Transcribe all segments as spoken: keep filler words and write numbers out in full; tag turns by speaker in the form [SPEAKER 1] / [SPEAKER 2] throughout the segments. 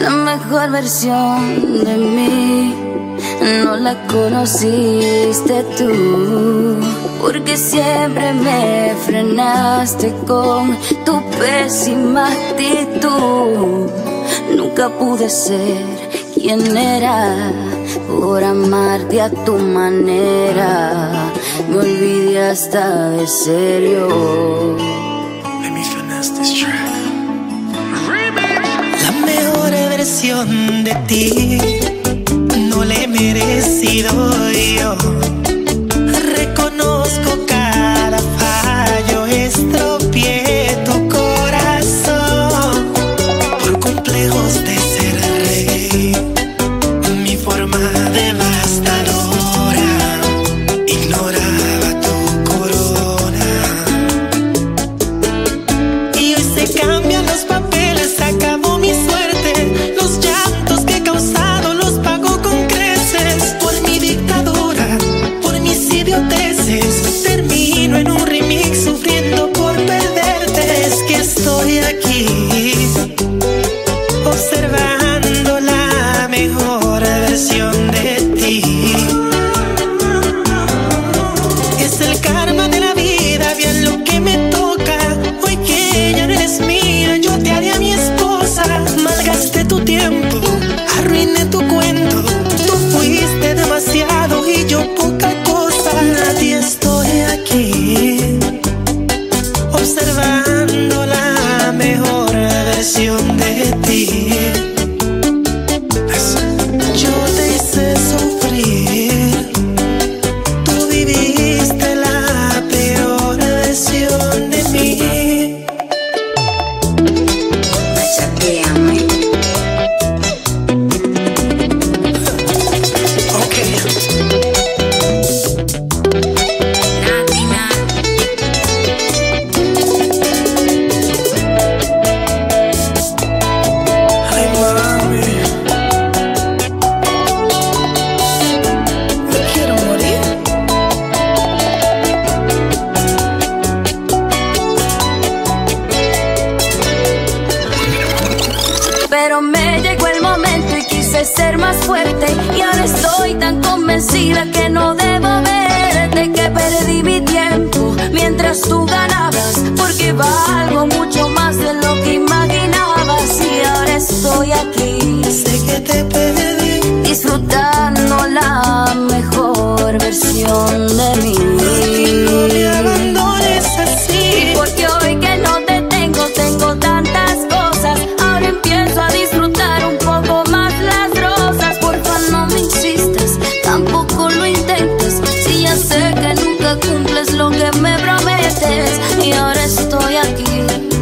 [SPEAKER 1] La mejor versión de mí no la conociste tú, porque siempre me frenaste con tu pésima actitud. Nunca pude ser quien era por amarte a tu manera. Me olvidé hasta de serio.
[SPEAKER 2] Let me finesse this track. La mejor versión de ti no le he merecido yo. Reconozco cada fallo, estropeé tu corazón por complejos de ser rey. Mi forma devastadora ignoraba tu corona. Y hoy se cambian los papeles, acabó mi suerte. Los llantos que he causado los pago con creces. Por mi dictadura, por mis idioteces, termino en un remix sufriendo por perderte. Es que estoy aquí observando la mejor versión de ti. Es el karma de la vida, bien lo que me toca. Hoy que ya no eres mía, yo te haré a mi esposa. Malgasté tu tiempo, arruiné tu cuento. Tú fuiste demasiado y yo poca cosa. Nadie, estoy aquí observando la mejor versión de ti. Yo te hice sufrir, tú viviste la peor versión de mí.
[SPEAKER 1] Machaquéame.
[SPEAKER 2] Okay.
[SPEAKER 1] Natina.
[SPEAKER 2] Ay, mami, me quiero morir.
[SPEAKER 1] Pero me llegó el momento y quise ser más fuerte, y ahora estoy tan convencida que no debo verte, que perdí mi tiempo mientras tú ganabas, porque valgo mucho más de lo que imaginabas. Y ahora estoy aquí
[SPEAKER 2] Sé que te perdí,
[SPEAKER 1] disfrutando la mejor versión de mí.
[SPEAKER 2] no me abandones así.
[SPEAKER 1] Porque hoy que no te tengo, tengo tantas cosas. Ahora empiezo a disfrutar un poco más las rosas. Porfa, no me insistas, tampoco lo intentes, si ya sé que nunca cumples lo que me prometes. Y ahora estoy aquí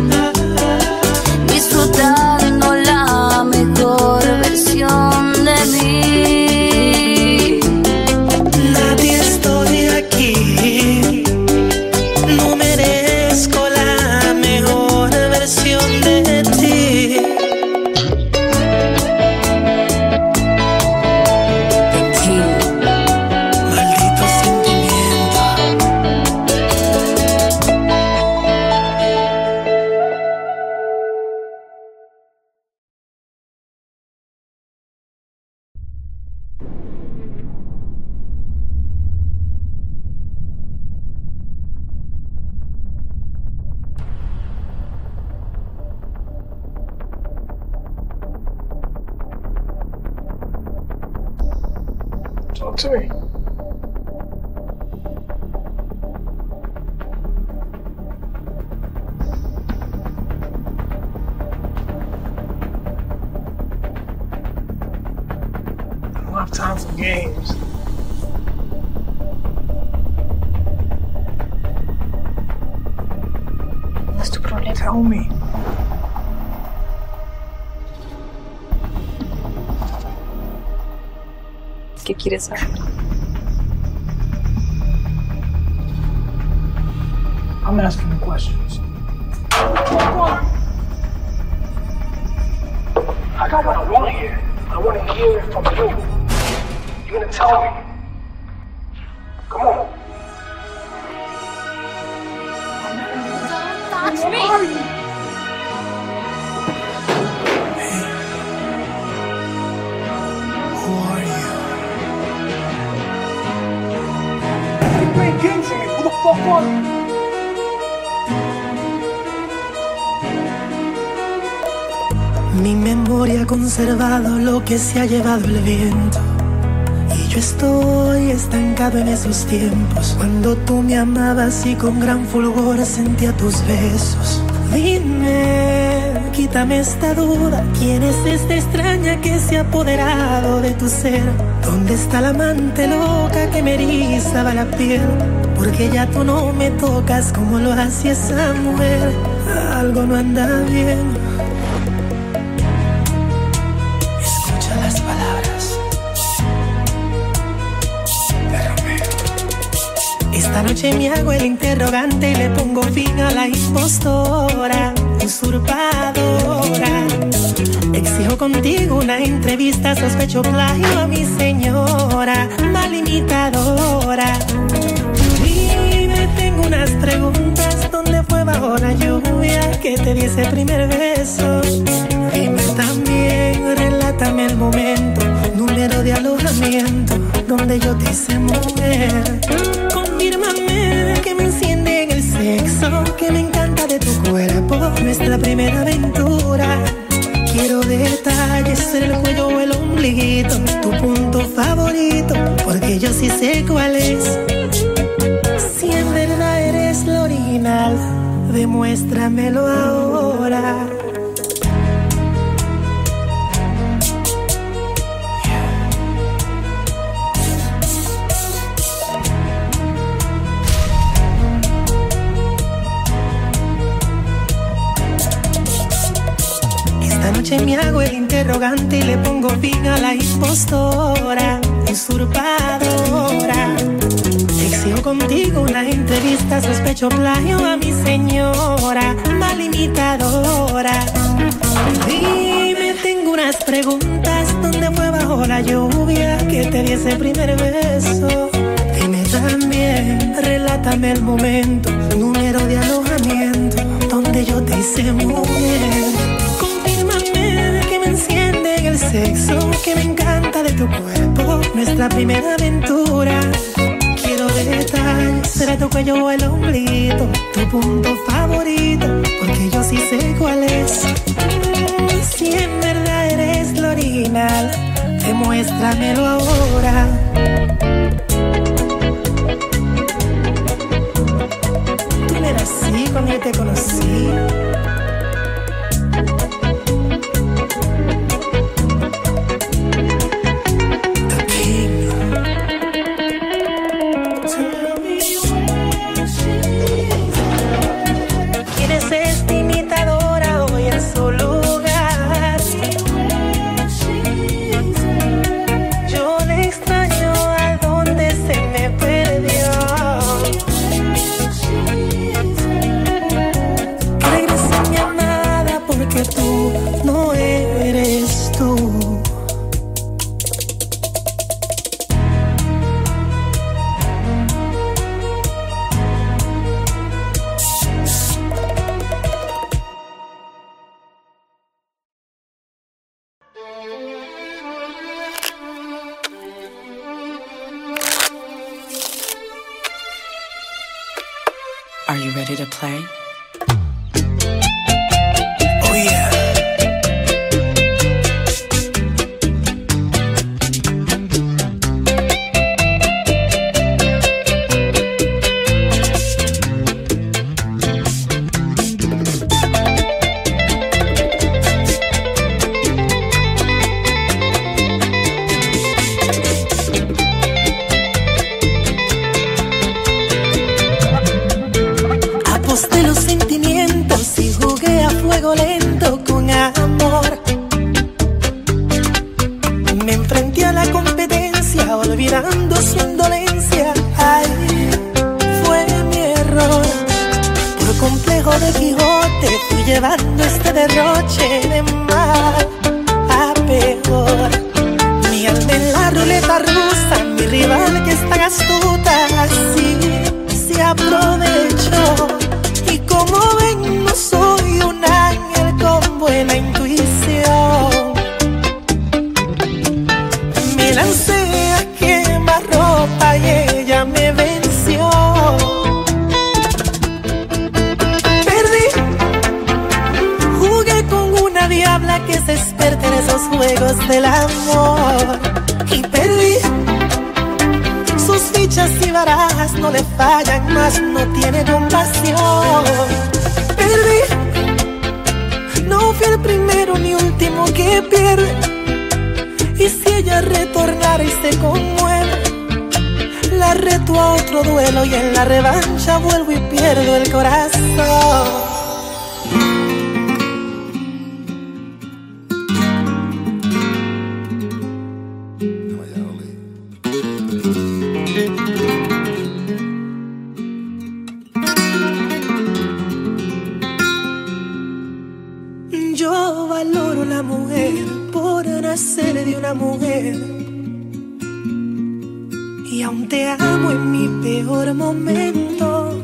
[SPEAKER 1] disfrutando la mejor versión de mí.
[SPEAKER 2] Nadie, estoy aquí. No merezco la mejor versión de ti. Maldito sentimiento. Talk to me. I don't have time for games.
[SPEAKER 1] ¿No es tu problema?
[SPEAKER 2] Tell me.
[SPEAKER 1] ¿Qué quieres saber?
[SPEAKER 2] I'm asking you questions. What? I got what I want to hear. I want to hear it from you. You're gonna tell me. Come on.
[SPEAKER 1] Don't touch me!
[SPEAKER 2] Hey,
[SPEAKER 3] coro.
[SPEAKER 2] Mi memoria ha conservado lo que se ha llevado el viento, y yo estoy estancado en esos tiempos cuando tú me amabas y con gran fulgor sentía tus besos. Dime, quítame esta duda, ¿quién es esta extraña que se ha apoderado de tu ser? ¿Dónde está la amante loca que me erizaba la piel? Porque ya tú no me tocas como lo hacía esa mujer. Algo no anda bien. Escucha las palabras de Romeo. Esta noche me hago el interrogante y le pongo fin a la impostora, usurpadora. Exijo contigo una entrevista, sospecho plagio a mi señora, mal imitadora. Dime, tengo unas preguntas, ¿dónde fue bajo la lluvia que te di ese primer beso? Dime también, relátame el momento, número de alojamiento, donde yo te hice mujer. Confírmame que me enciende en el sexo, que me encanta de tu cuerpo, nuestra primera aventura. Quiero detalles, el cuello o el ombliguito, tu punto favorito, porque yo sí sé cuál es. Si en verdad eres lo original, demuéstramelo ahora. Esta noche me hago el interrogante y le pongo fin a la impostora, usurpadora. Exijo contigo una entrevista, sospecho plagio a mi señora, mal imitadora. Dime, tengo unas preguntas, ¿dónde fue bajo la lluvia que te di ese primer beso? Dime también, relátame el momento, número de alojamiento, donde yo te hice mujer. El sexo que me encanta de tu cuerpo, nuestra primera aventura. Quiero detalles, será tu cuello o el ombliguito, tu punto favorito, porque yo sí sé cuál es. Si en verdad eres lo original, demuéstramelo ahora. Tú no eras así cuando yo te conocí.
[SPEAKER 4] Are you ready to play?
[SPEAKER 2] Oh yeah. Aposté los sentimientos y jugué a fuego lento con amor. Me enfrenté a la competencia olvidando su indolencia. Ay, fue mi error. Por complejo de Quijote fui llevando este derroche de mal a peor. Mi alma en la ruleta rusa, mi rival que es tan astuta, así se aprovechó. Y como ven, no soy un ángel con buena intuición. Me lancé a quemarropa y ella me venció. juegos del amor y perdí. Sus fichas y barajas no le fallan, más no tiene compasión. Perdí. No fui el primero ni último que pierde. Y si ella retornara y se conmueve, la reto a otro duelo y en la revancha vuelvo y pierdo el corazón. Yo valoro la mujer por nacer de una mujer, y aún te amo en mi peor momento.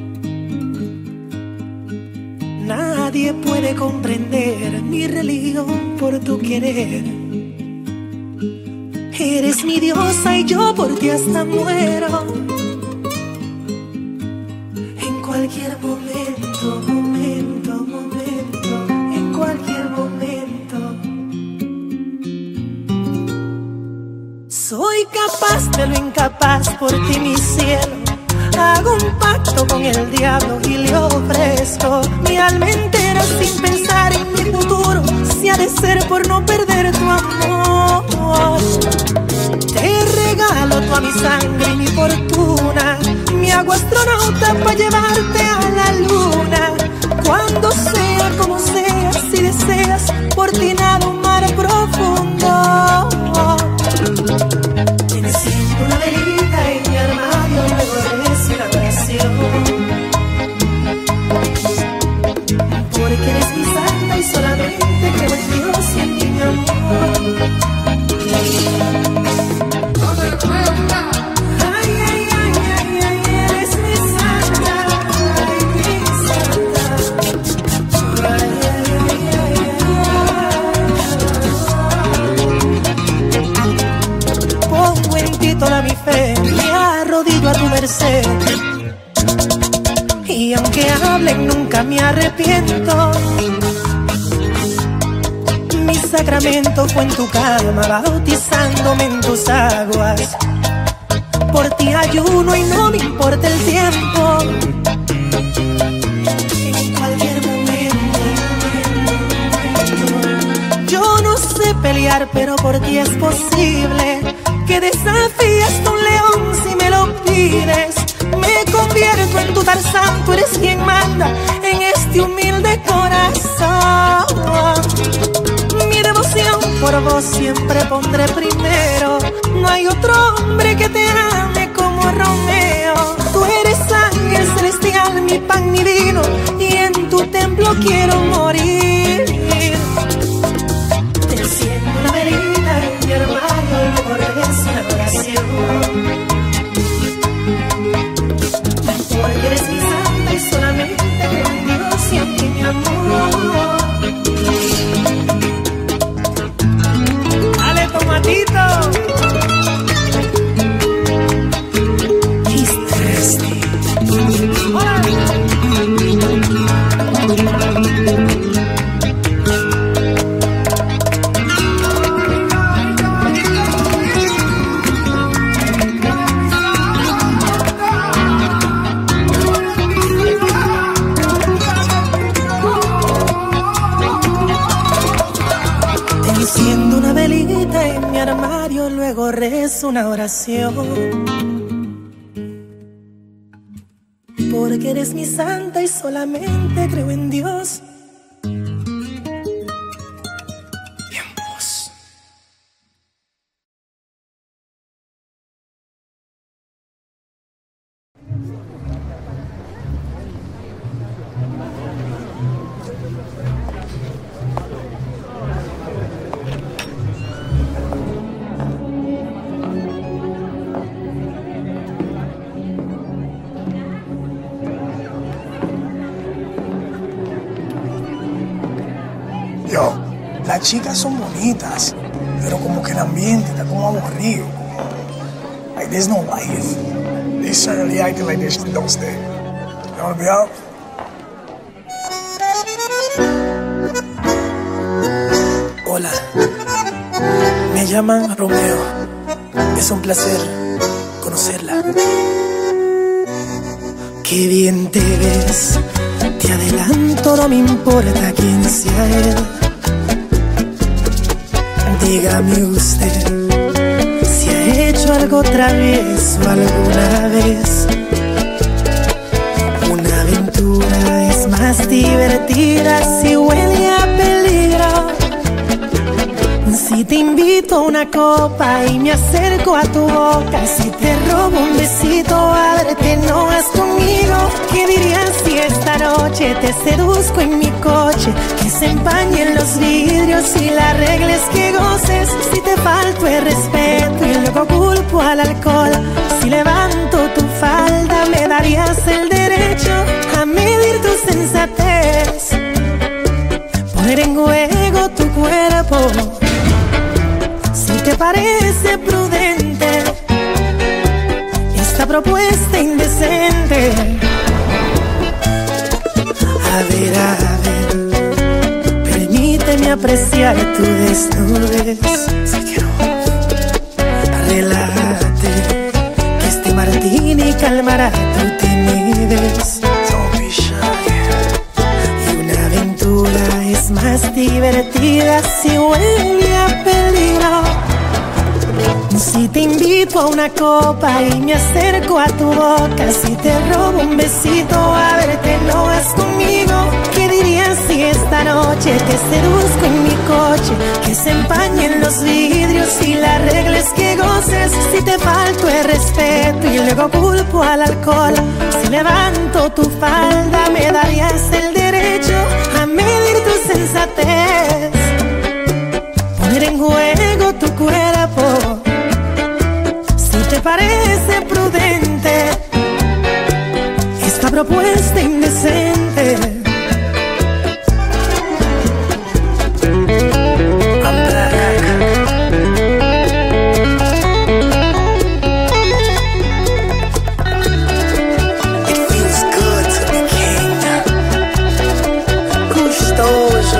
[SPEAKER 2] Nadie puede comprender mi religión por tu querer. Eres mi diosa y yo por ti hasta muero. En cualquier momento, momento, momento, en cualquier momento. Soy capaz de lo incapaz por ti, mi cielo. Hago un pacto con el diablo y le ofrezco mi alma entera sin pensar en mi futuro, si ha de ser por no perder tu amor. Te regalo toda mi sangre y mi fortuna, mi hago astronauta para llevarte a la luna. Cuando sea, como sea, si deseas, por ti nado un mar profundo. Te enciendo una velita en mi armario, luego es una oración. Porque eres mi santa y solamente creo en Dios y en ti, mi amor. Ay, ay, ay, ay, ay, eres mi santa, ay, mi santa. Ay, ay, ay, ay. Pongo en ti toda mi fe, me arrodillo a tu merced. Y aunque hablen nunca me arrepiento. Mi sacramento fue en tu cama, bautizándome en tus aguas. Por ti ayuno y no me importa el tiempo. En cualquier momento, yo no sé pelear, pero por ti es posible que desafíes a un león si me lo pides. Me convierto en tu Tarzán, tú eres quien manda en este humilde corazón. Mi devoción por vos siempre pondré primero. No hay otro hombre que te ame como Romeo. Tú eres ángel celestial, mi pan, mi vino, y en tu templo quiero morir. Te enciendo una velita en mi hermano, luego rezo una oración. Porque eres mi santa y solamente creo en Dios y en ti, mi amor. Dale, tomatito. He's thirsty. Hola. Enciendo una velita en mi armario, luego rezo una oración. Porque eres mi santa y solamente creo en Dios y en vos.
[SPEAKER 3] Yo, las chicas son bonitas, pero como que el ambiente está como aburrido. Like, there's no life. They certainly acting like they don't stay. You wanna be out?
[SPEAKER 2] Hola.
[SPEAKER 3] llaman Romeo. Es un placer conocerla. Qué bien te ves, te adelanto, no me importa quién sea él. Dígame usted si ha hecho algo travieso alguna vez. Una aventura es más divertida si huele a peligro. Si te invito a una copa y me acerco a tu boca, si te robo un besito, ábrete, no vas conmigo. ¿Qué dirías si esta noche te seduzco en mi coche? Que se empañen los vidrios y la regla es que goces. Si te falto el respeto y luego culpo al alcohol, si levanto tu falda me darías el derecho a medir tu sensatez, poner en juego tu cuerpo. Si te parece prudente esta propuesta indecente, a ver, a ver, permíteme apreciar tu desnudez. Si quiero, relájate, que este martini calmará tu timidez. Don't be shy. Y una aventura es más divertida si huele a peligro. Si te invito a una copa y me acerco a tu boca, si te robo un besito, a verte, no vas conmigo. ¿Qué dirías si esta noche te seduzco en mi coche? Que se empañen los vidrios y la regla es que goces. Si te falto el respeto y luego culpo al alcohol, si levanto tu falda me darías el derecho a medir tu sensatez, poner en juego tu cuerpo. Si te parece prudente esta propuesta indecente, I'm back. It feels good to be king. Gustoso.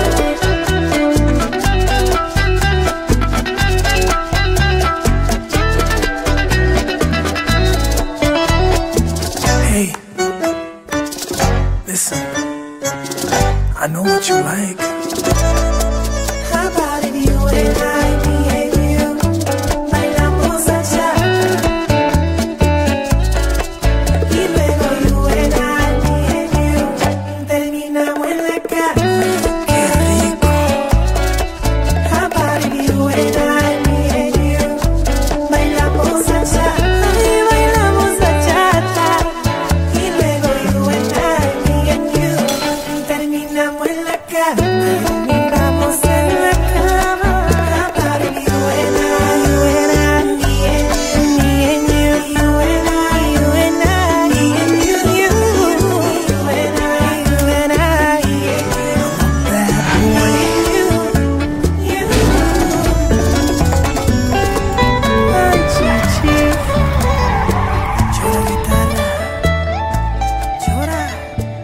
[SPEAKER 3] Hey, listen, I know what you like. How about if you and I, me and you, bailamos bachata? Y luego you and I, me and you, terminamos en la cama. Qué rico. How about if you and I, me and you, bailamos bachata? Y bailamos bachata. Y luego you and I, me and you, terminamos en la cama. Terminamos en la cama. How about if you and I, you and I, me and you, me and you, you and I, you and I, me and you, you, you and I, you and I, I'm a bad boy. You, you. Ay, chichi. Llora, guitarra. Llora.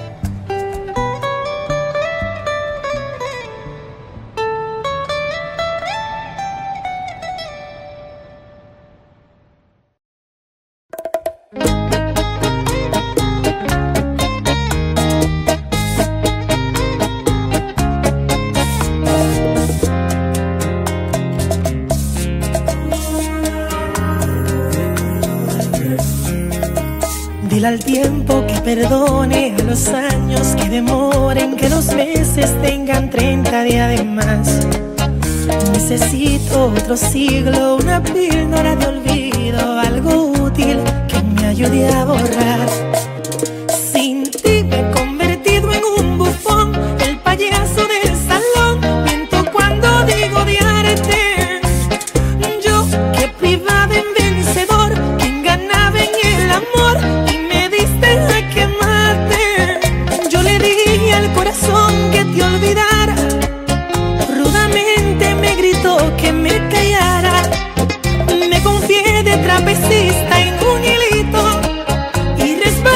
[SPEAKER 3] Dile al tiempo que perdone, a los años que demoren, que los meses tengan treinta días de más. Necesito otro siglo, una píldora de olvido, algo útil que me ayude a borrar. Sin ti me he convertido en un bufón, el payaso del salón. Miento cuando digo odiarte. Yo que privaba en vencedor, quien ganaba en el amor, y me diste a quemarte. Yo le dije al corazón que te olvidara, rudamente me gritó que me callara. Me confié de trapecista en un hilito y resbalé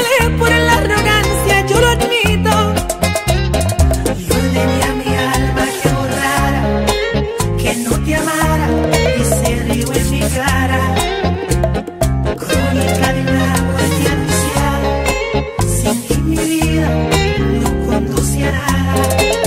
[SPEAKER 2] te amara y se rió en mi cara. Crónica de una muerte anunciada. Sin ti mi vida no conduce a nada.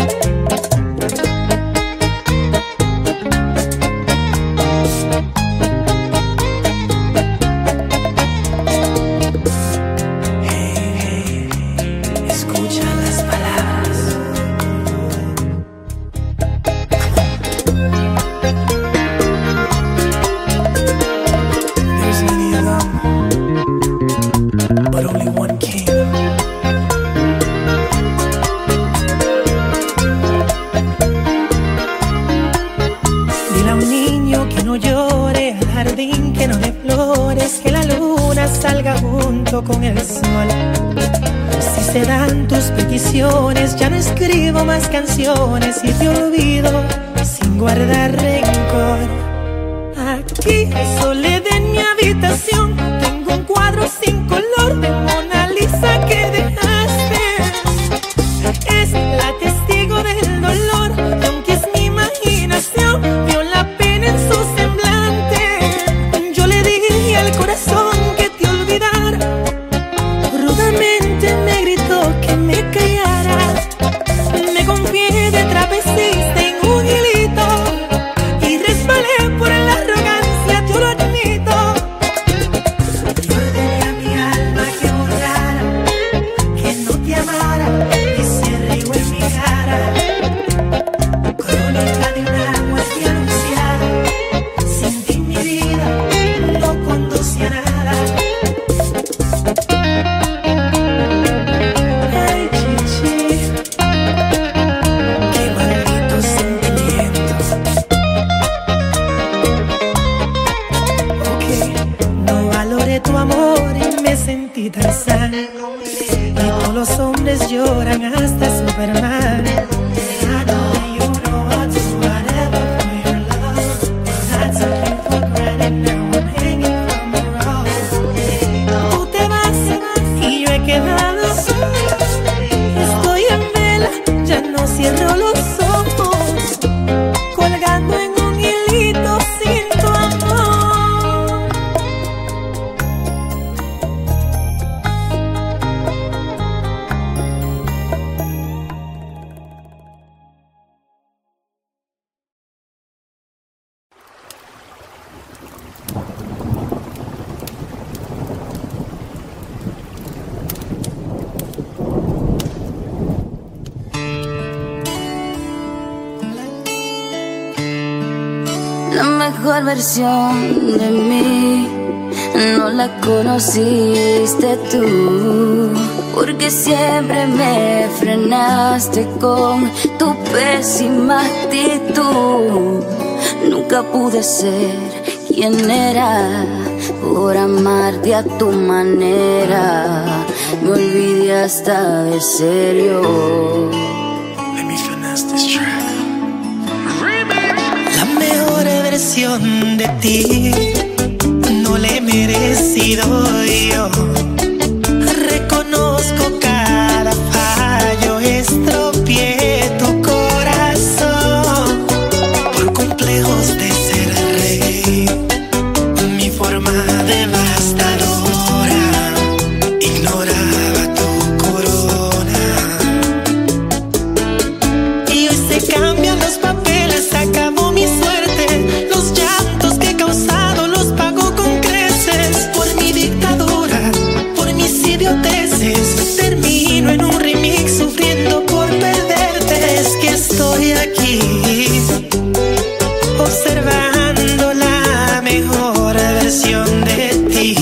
[SPEAKER 2] Con el sol, si se dan tus peticiones, ya no escribo más canciones y te olvido sin guardar rencor. Aquí hay soledad en mi habitación, tengo un cuadro sin color de Mona Lisa que dejaste. Es la testigo del dolor, y aunque es mi imaginación, vio la pena en su semblante. Yo le dije al corazón que te olvidara. Me gritó que me callara. Me confié de travesista en un hilito y resbalé por la arrogancia, te lo admito. Yo ordené a mi alma que borrara, que no te amara y se rió en mi cara. Crónica de una muerte anunciada. Sin ti mi vida no conduce a nada. Tarzán, y todos los hombres lloran hasta Superman. Tú te vas y yo he quedado. Estoy en vela, ya no cierro los ojos, colgando en un hilito sin tu amor.
[SPEAKER 1] La mejor versión de mí no la conociste tú, porque siempre me frenaste con tu pésima actitud. Nunca pude ser quien era por amarte a tu manera. Me olvidé hasta de serio.
[SPEAKER 3] Let me finesse this track.
[SPEAKER 2] La mejor versión de ti no le he merecido yo. Reconozco cada fallo, estropeé tu corazón por complejos de ser rey. Mi forma devastadora ignoraba tu corona. Y hoy se cambian los papeles, acabó mi suerte. Los llantos que he causado los pago con creces. Por mi dictadura, por mis idioteces, termino en un remix sufriendo por perderte. Es que estoy aquí observando la mejor versión de ti.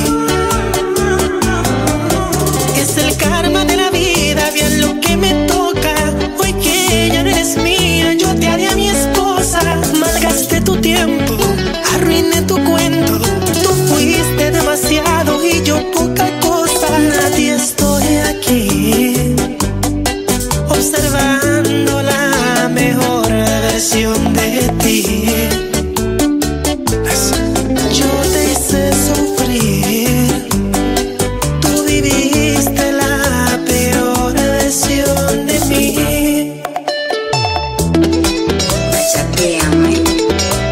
[SPEAKER 2] Es el karma de la vida, bien lo que me toca. Hoy que ya no eres mía, yo te haré a mi esposa. Malgasté tu tiempo, arruiné tu cuento. Tú fuiste demasiado y yo poca cosa. Nadie, estoy aquí observando la mejor versión de ti. Yo te hice sufrir, tú viviste la peor versión de mí.
[SPEAKER 1] Chateame,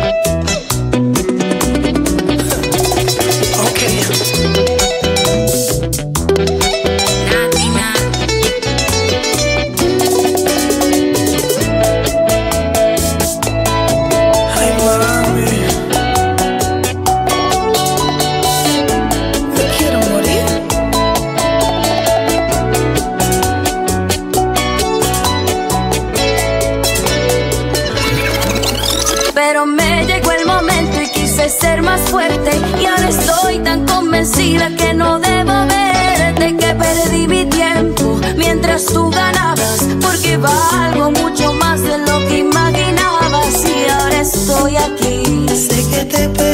[SPEAKER 1] el momento y quise ser más fuerte. Y ahora estoy tan convencida que no debo verte, que perdí mi tiempo mientras tú ganabas, porque valgo mucho más de lo que imaginabas. Y ahora estoy aquí.
[SPEAKER 2] Sé que te